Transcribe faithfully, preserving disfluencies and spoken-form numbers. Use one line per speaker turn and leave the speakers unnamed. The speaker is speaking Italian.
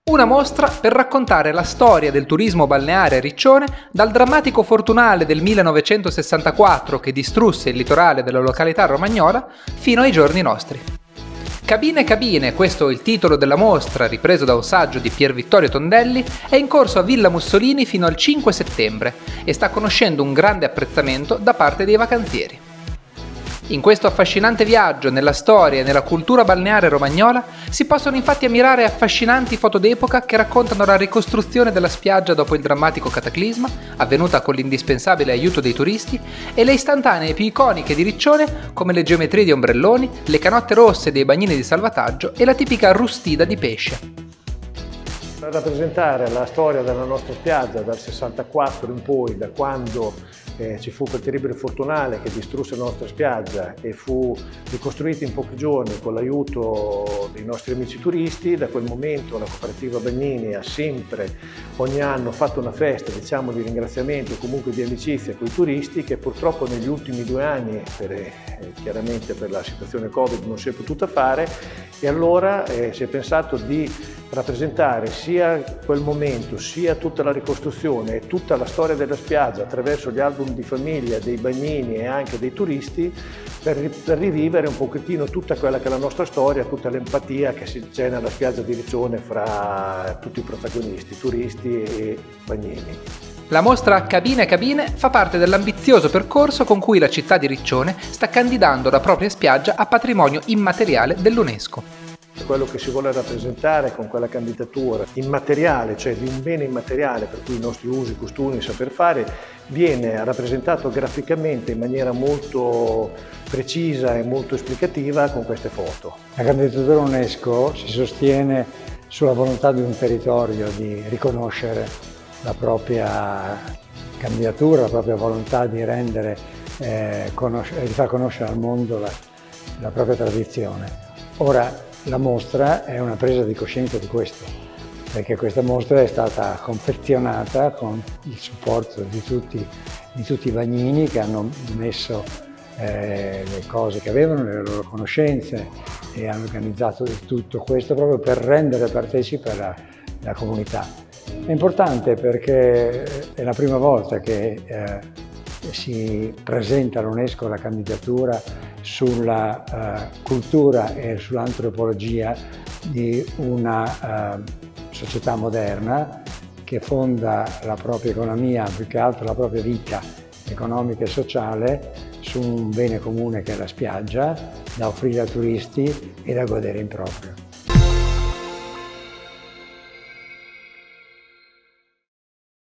Una mostra per raccontare la storia del turismo balneare a Riccione dal drammatico fortunale del millenovecentosessantaquattro che distrusse il litorale della località romagnola fino ai giorni nostri. Cabine Cabine, questo è il titolo della mostra ripreso da un saggio di Pier Vittorio Tondelli, è in corso a Villa Mussolini fino al cinque settembre e sta conoscendo un grande apprezzamento da parte dei vacanzieri. In questo affascinante viaggio nella storia e nella cultura balneare romagnola si possono infatti ammirare affascinanti foto d'epoca che raccontano la ricostruzione della spiaggia dopo il drammatico cataclisma, avvenuta con l'indispensabile aiuto dei turisti, e le istantanee più iconiche di Riccione come le geometrie di ombrelloni, le canotte rosse dei bagnini di salvataggio e la tipica rustida di pesce.
Per rappresentare la storia della nostra spiaggia dal sessantaquattro in poi, da quando eh, ci fu quel terribile fortunale che distrusse la nostra spiaggia e fu ricostruita in pochi giorni con l'aiuto dei nostri amici turisti, da quel momento la cooperativa Bagnini ha sempre, ogni anno, fatto una festa, diciamo, di ringraziamento o comunque di amicizia con i turisti, che purtroppo negli ultimi due anni, per, eh, chiaramente per la situazione Covid, non si è potuta fare, e allora eh, si è pensato di rappresentare sia quel momento, sia tutta la ricostruzione e tutta la storia della spiaggia attraverso gli album di famiglia dei bagnini e anche dei turisti, per, per rivivere un pochettino tutta quella che è la nostra storia, tutta l'empatia che c'è nella spiaggia di Riccione fra tutti i protagonisti, turisti e bagnini.
La mostra Cabine Cabine fa parte dell'ambizioso percorso con cui la città di Riccione sta candidando la propria spiaggia a patrimonio immateriale dell'UNESCO.
Quello che si vuole rappresentare con quella candidatura immateriale, cioè di un bene immateriale per cui i nostri usi, costumi, saper fare, viene rappresentato graficamente in maniera molto precisa e molto esplicativa con queste foto.
La candidatura UNESCO si sostiene sulla volontà di un territorio di riconoscere la propria candidatura, la propria volontà di rendere, eh, di far conoscere al mondo la, la propria tradizione. Ora, la mostra è una presa di coscienza di questo, perché questa mostra è stata confezionata con il supporto di tutti, di tutti i bagnini che hanno messo eh, le cose che avevano, le loro conoscenze, e hanno organizzato tutto questo proprio per rendere partecipe la, la comunità. È importante perché è la prima volta che eh, si presenta all'UNESCO la candidatura sulla uh, cultura e sull'antropologia di una uh, società moderna che fonda la propria economia, più che altro la propria vita economica e sociale, su un bene comune che è la spiaggia, da offrire a turisti e da godere in proprio.